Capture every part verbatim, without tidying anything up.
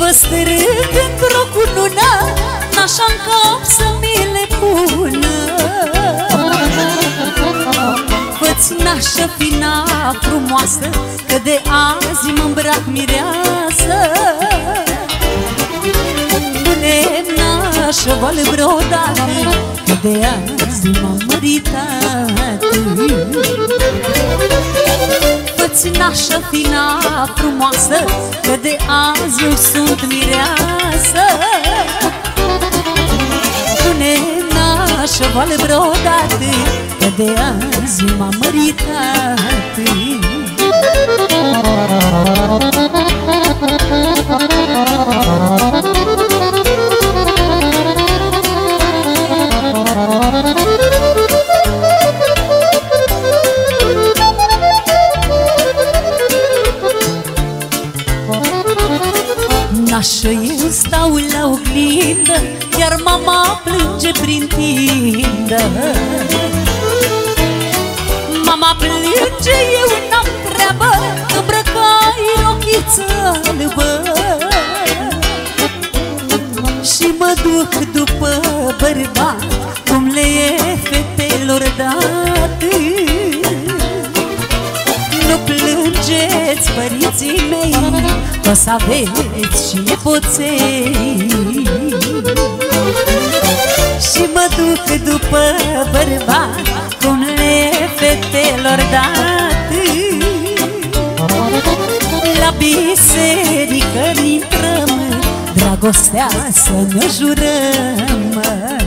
vă strâng într-o cunună, n-așa în cap să mi le pună. Fă-ți nașă fina frumoasă, că de azi mă îmbrac mireasă. Pune-mi nașă vală brodată, că de azi m-am măritat. Fă-ți nașă fina frumoasă, că de azi eu sunt mireasă. Pune-mi nașă vală brodată, că de azi m-am măritat. Nașă, eu stau la oglindă, iar mama plânge prin tindă. Mama plânge, eu n-am treabă, îmbrăcai rochiță albă. Și mă duc după bărbat, cum le e fetelor dat. Nu plângeți, părinții mei, o să aveți și nepoței. Și mă duc după bărbat, cum le fetelor dat. La biserică intrăm, dragostea să ne jurăm.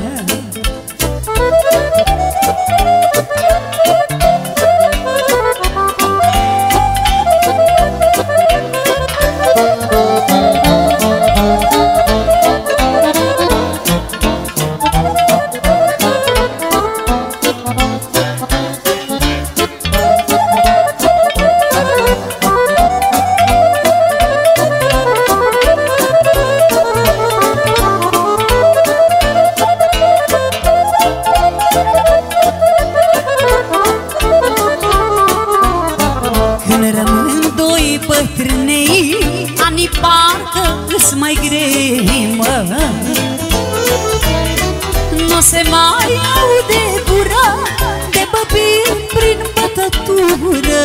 Anii parcă îs mai grei, mă. Nu se mai aude gura de băbini prin bătătură.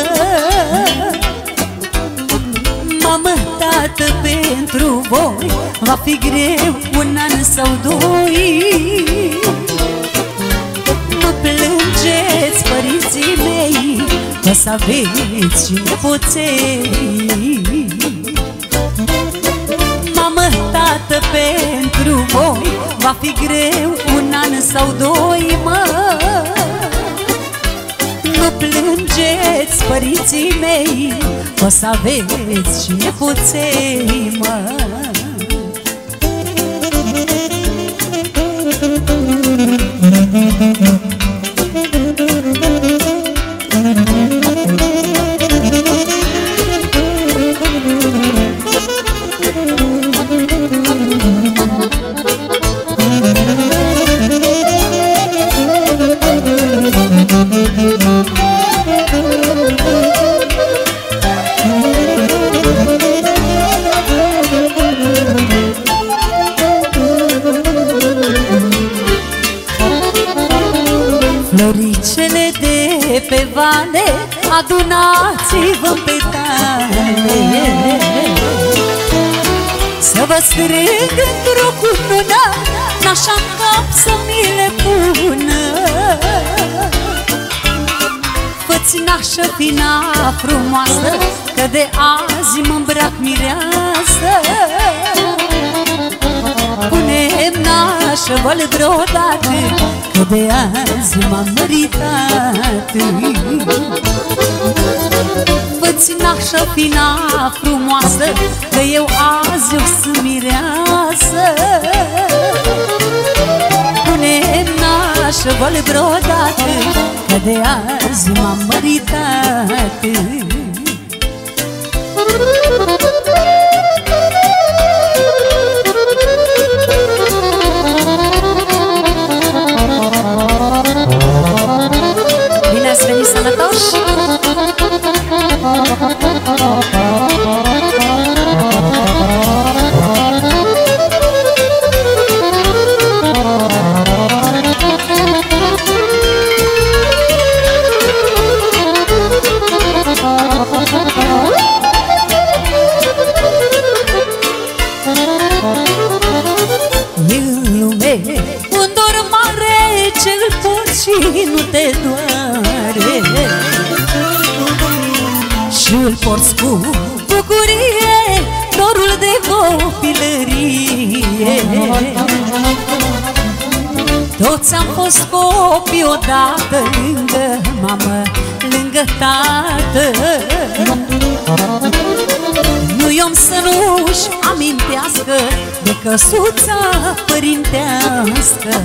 Mamă, tată, pentru voi va fi greu un an sau doi. Nu plângeți, părinții mei, o să aveți și nepoței. Mamă, tată, pentru voi va fi greu un an sau doi, mă. Nu plângeți, părinții mei, o să aveți și nepoței, mă. Floricele de pe vale, adunați-vă pe tale, să vă strâng într-o cunună, n-așa-n cap să mi le pună. Fă-ți nașă fina frumoasă, că de azi mă îmbrac mireasă. Pune-mi nașă vală brodată, că de azi m-am măritat. Fă-ți nașă fina frumoasă, că eu azi eu sunt mireasă. Pune-mi nașă vală brodată, că de azi m-am măritat. Bine ați venit, sănătoși! porți cu bucurie dorul de copilărie. Toți am fost copii odată, lângă mamă, lângă tată. Nu i-om să nu-și amintească de căsuța părintească.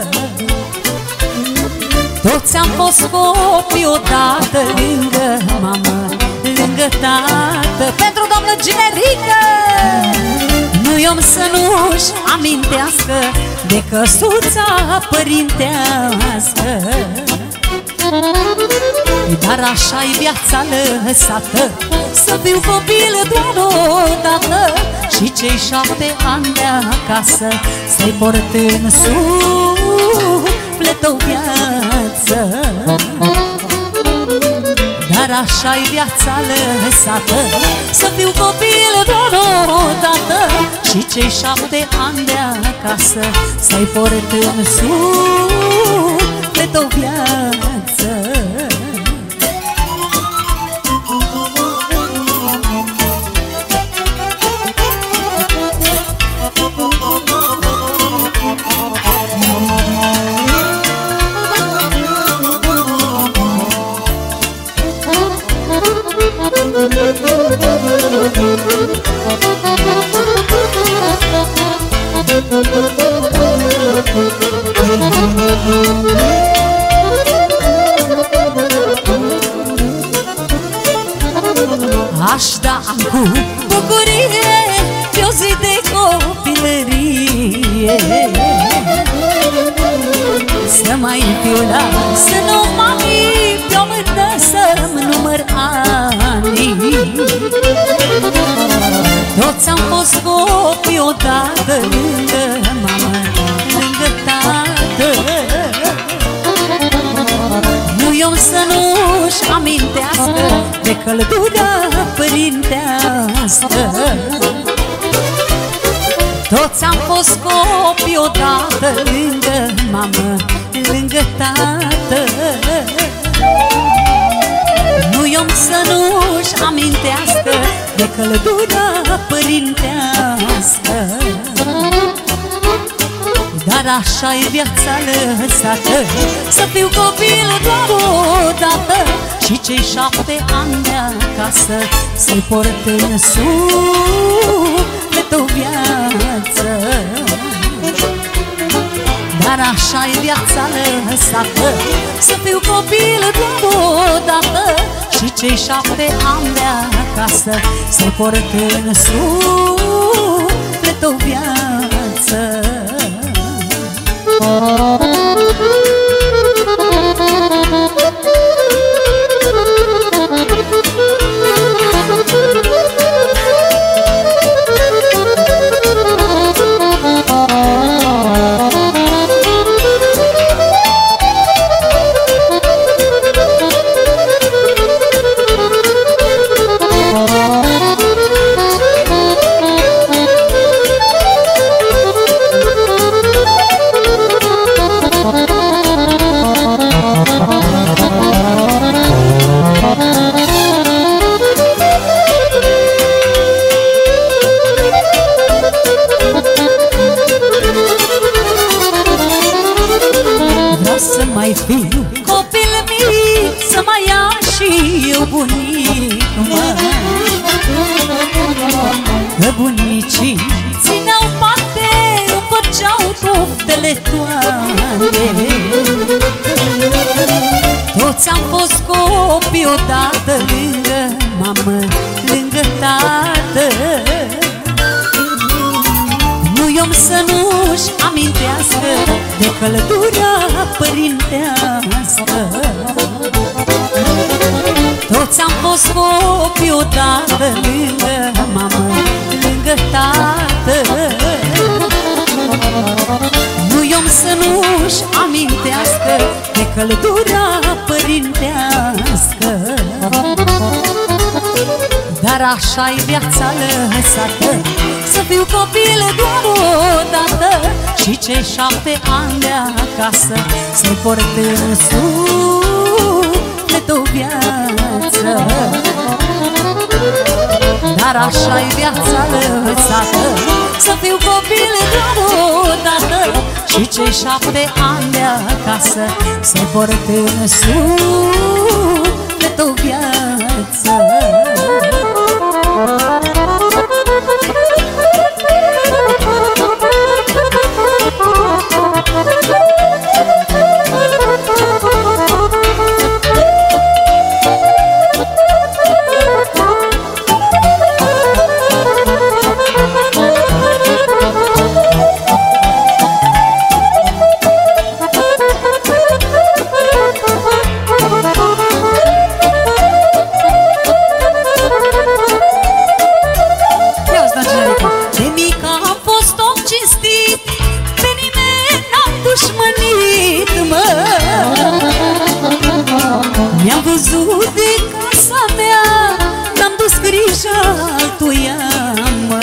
Toți am fost copii odată, lângă mamă, lângă tată. Pentru doamnă Generică! Nu i-om să nu-și amintească de căsuța părintească. Dar așa-i viața lăsată, să fiu copil doar odată, și cei șapte ani de acasă să-i port în suflet o viață. Dar așa-i viața lăsată, să fiu copil doar odată, și cei șapte ani de acasă să-i port în suflet o viață. Aș da cu bucurie pe o zi de copilărie, să mai fiu la să nu mami, pe-o mână să-mi număr anii. Toți am fost copii odată, lângă mamă, lângă tată. Nu i-om să nu-și amintească de căldura părintească. Toți am fost copii odată, lângă mamă, lângă tată. Nu i-om să nu-și amintească de căldura părintească. Dar așa-i viața lăsată, să fiu copil doar odată, și cei șapte ani de acasă să-i port în suflet o viață. Dar așa-i viața lăsată, să fiu copil doar odată, și cei șapte ani de acasă să-i port în suflet o viață. Să mai fiu copil mic, să mai am și eu bunic, mă. Că bunicii țineau parte, îmi făceau poftele toate. Toți am fost copii odată, lângă mamă, lângă tată. Nu i-om să nu-și amintească de căldura părintească. Toți am fost copii odată, lângă mamă, lângă tată. Nu i-om să nu-și amintească de căldura părintească. Dar așa-i viața lăsată, să fiu copil doar odată, și cei șapte ani de acasă să-i port în suflet o viață. dar așa-i viața lăsată, să fiu copil deodată și cei șapte ani de acasă să-i port în suflet o viață. Mi-am văzut de casa mea, n-am dus grija altuia, mă.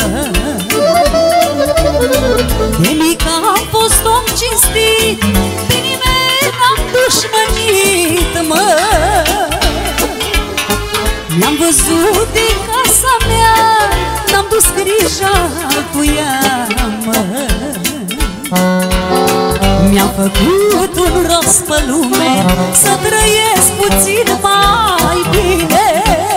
De mic am fost om cinstit, pe nimeni n-am dușmănit, mă. Mi-am văzut de casa mea, n-am dus grija altuia, mă. Mi-am făcut un rost pe lume, să trăiesc puțin mai bine.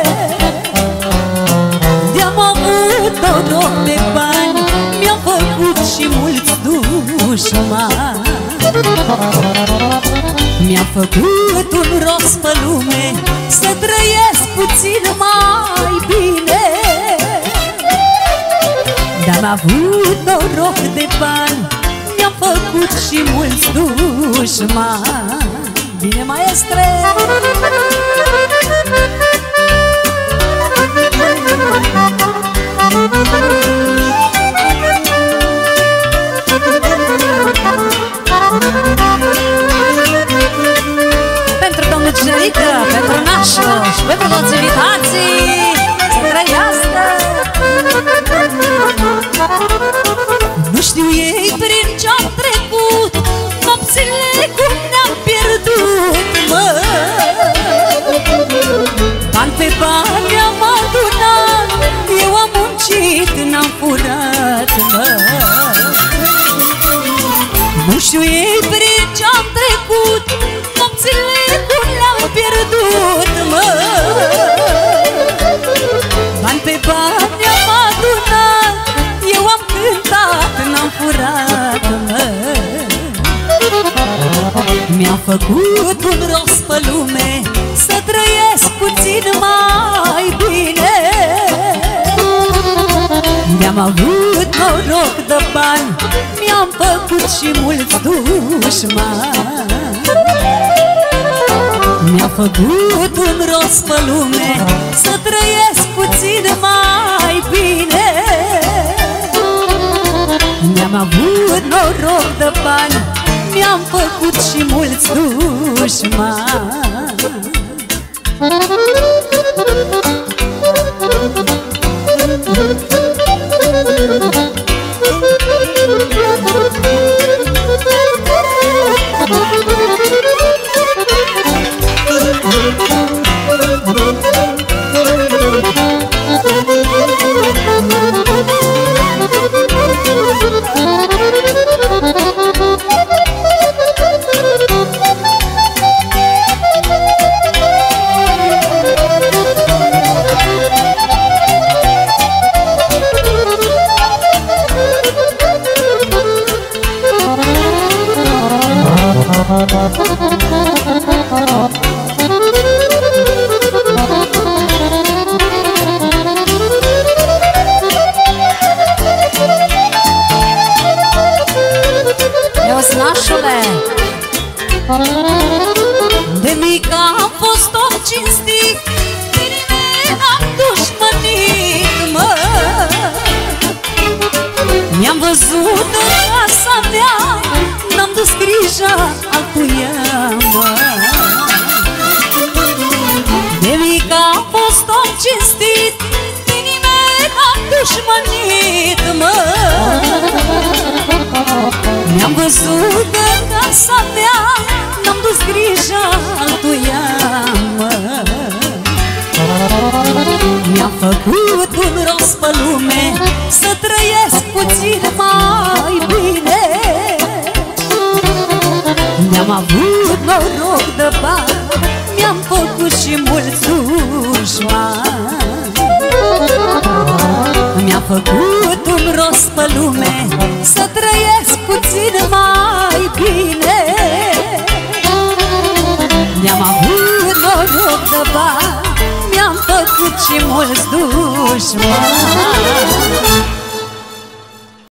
De-am avut noroc de bani, mi-am făcut și mulți dușmani. Mi-am făcut un rost pe lume, să trăiesc puțin mai bine. De-am avut noroc de bani, mi-am făcut și mulți dușmani. Bine, maestre! Pentru domnul Generică, pentru nașul și pentru toți invitații, să trăiască! Nu știu ei prin ce-am trecut, nopțile cum ne-am pierdut, mă. Bani pe bani am adunat, eu am muncit, n-am furat, mă. Nu știu ei prin ce-am trecut, nopțile cum le-am pierdut, mă. Bani pe bani am adunat, eu am cântat, n-am furat, mă. Mi-am făcut un rost pe lume, să trăiesc puțin mai bine. Mi-am avut noroc de bani, mi-am făcut și mulți dușmani. Mi-am făcut un rost pe lume, să trăiesc puțin mai bine. Mi-am avut noroc de bani, mi-am făcut și mulți dușmani. De mic am fost om cinstit, pe nimeni n-am dușmănit, mă. Mi-am văzut în casa mea, n-am dus grija altuia, mă. De mic am fost om cinstit, pe nimeni n-am dușmănit, mă. Mi-am văzut în casa mea, n-am dus grija altuia, mă. Mi-a făcut un rost pe lume să trăiesc puțin mai bine. Mi-am avut noroc de bani, mi-am făcut și mulți dușmani. Mi-a făcut un rost pe lume să trăiesc puțin mai bine. Mi-am avut noroc de bani, mi-am făcut și mulți dușmani.